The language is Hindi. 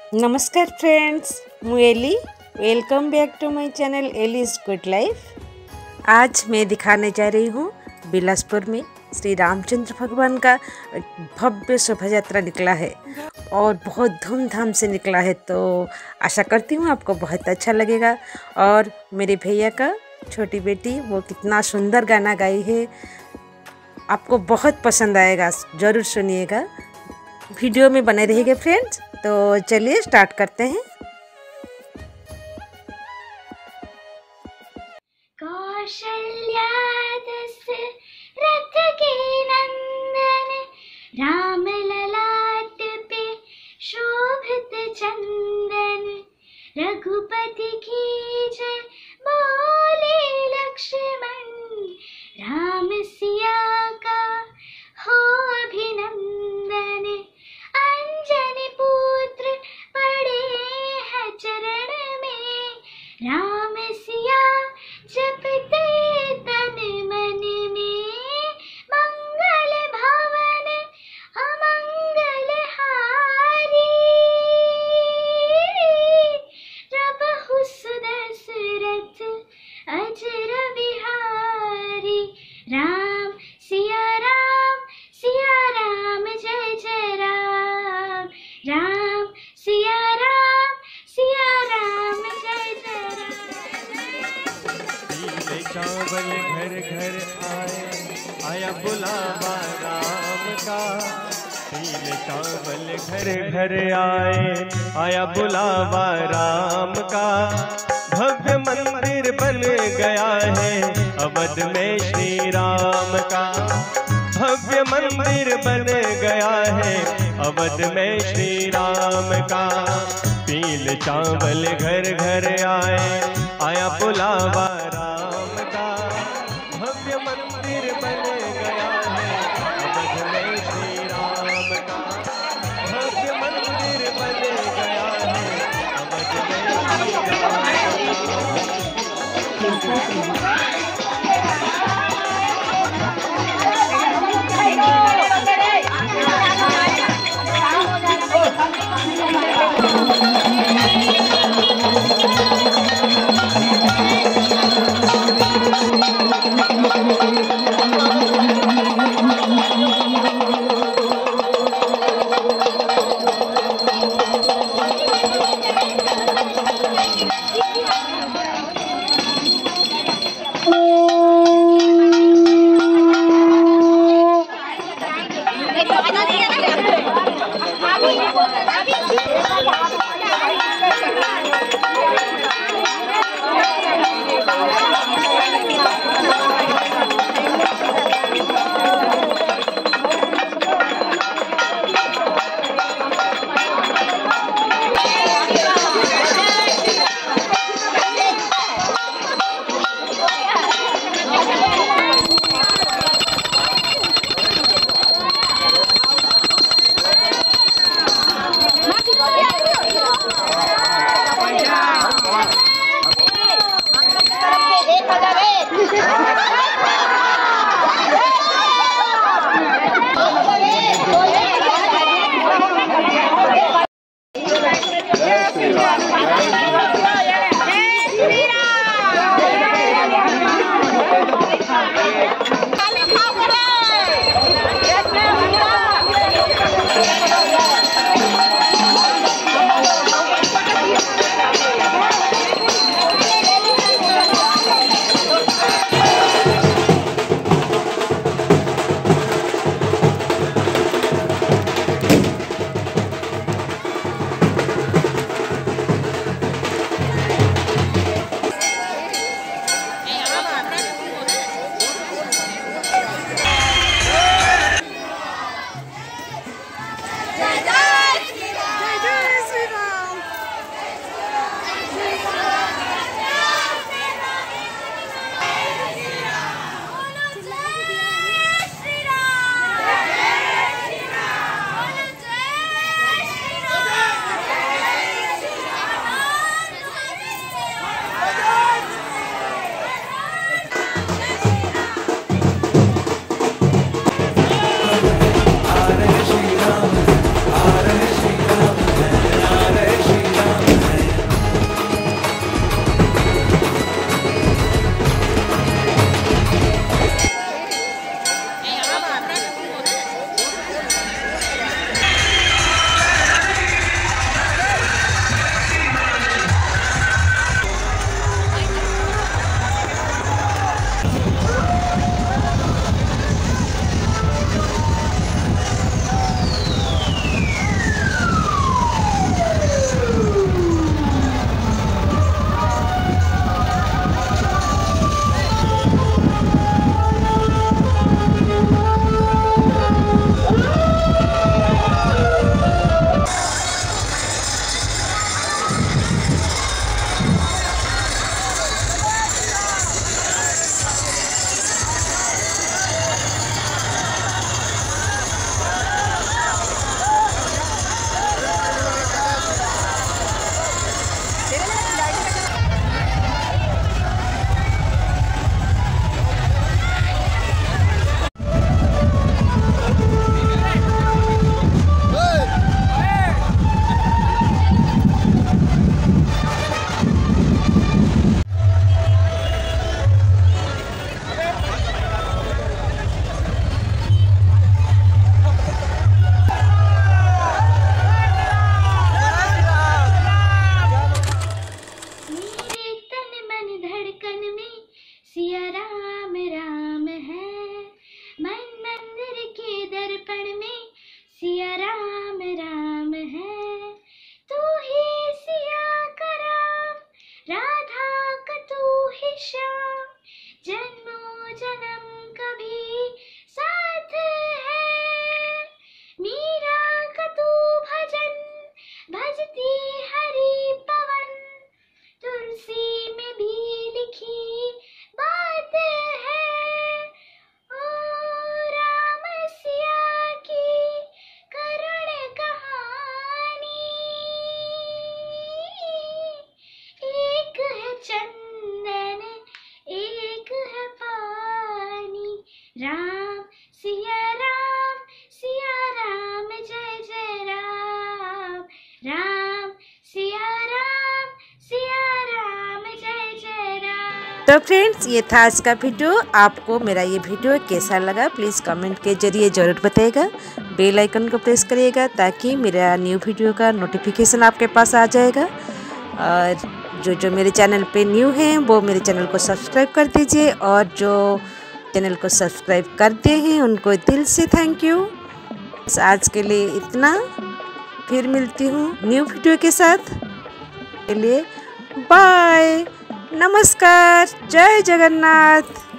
नमस्कार फ्रेंड्स, मु Ellie. Welcome back to my channel Ellie's good life. आज मैं दिखाने जा रही हूँ बिलासपुर में श्री रामचंद्र भगवान का भव्य शोभा यात्रा निकला है और बहुत धूमधाम से निकला है। तो आशा करती हूँ आपको बहुत अच्छा लगेगा। और मेरे भैया का छोटी बेटी वो कितना सुंदर गाना गाई है, आपको बहुत पसंद आएगा, ज़रूर सुनिएगा। वीडियो में बने रहिएगा फ्रेंड्स। तो चलिए स्टार्ट करते हैं। कौशल्या दशरथ के नंदन, राम ललाट पे शोभित चंदन, रघुपति की जय बोले लक्ष्मण, राम सिया का हो अभिनंदन, अंजनी पुत्र पड़े हैं चरण में, राम सिया जपते तन मन में, मंगल भवन अमंगल हारी, प्रभु सुदशरथ अजर बिहारी, राम सिया राम जय जय राम, राम सिया राम जय जय राम। पीले चावल घर घर आए, आया बुलावा राम का। पीले चावल घर घर आए, आया बुलावा राम का। भव्य मंदिर बन गया है अवध में श्री राम का। भव्य मंदिर बन गया है अवध में श्री राम का। पीले चावल घर घर आए, आया बुलावा राम का। भव्य मंदिर बन गया है अवध में श्री राम का। भव्य मंदिर बन गया है अवध में श्री राम का। चलती हरी पवन, तुलसी में भी लिखी बात है। ओ राम सिया की करुण कहानी, एक है चंदन एक है पानी। राम सिया राम जय जय राम। राम सिया राम जय जय राम। तो फ्रेंड्स, ये था आज का वीडियो। आपको मेरा ये वीडियो कैसा लगा प्लीज़ कमेंट के जरिए ज़रूर बताइएगा। बेल आइकन को प्रेस करिएगा ताकि मेरा न्यू वीडियो का नोटिफिकेशन आपके पास आ जाएगा। और जो मेरे चैनल पे न्यू हैं वो मेरे चैनल को सब्सक्राइब कर दीजिए, और जो चैनल को सब्सक्राइब करते हैं उनको दिल से थैंक यू। आज के लिए इतना, फिर मिलती हूँ न्यू वीडियो के साथ। के लिए बाय, नमस्कार, जय जगन्नाथ।